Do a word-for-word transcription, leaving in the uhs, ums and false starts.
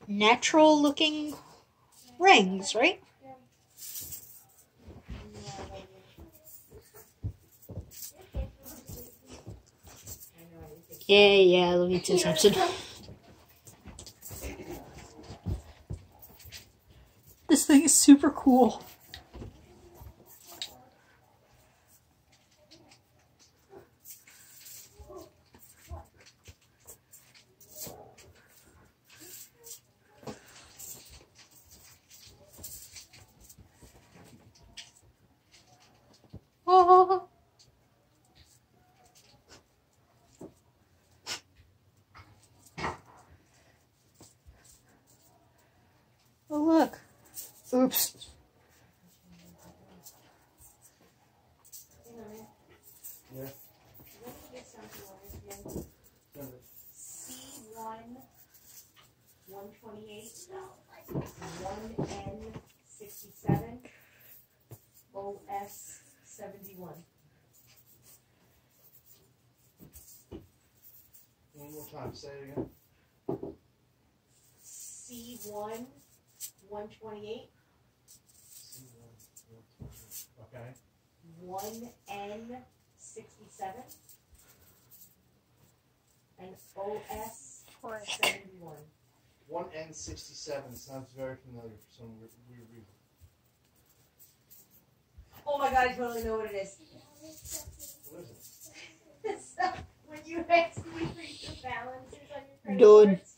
natural looking rings, right? Yeah, yeah, look at this Simpson. This thing is super cool. Oh. Oh, look. Oops. Yeah. C one, one twenty-eight, one N sixty-seven, O S seventy-one. One more time, say it again. C one, one twenty-eight, C one, okay. one N sixty-seven, and O S seventy-one. one N sixty-seven sounds very familiar for some weird, weird reason. Oh my god, I totally know what it is. What is it? It's uh, when you asked me for your balances on your credit Done. cards.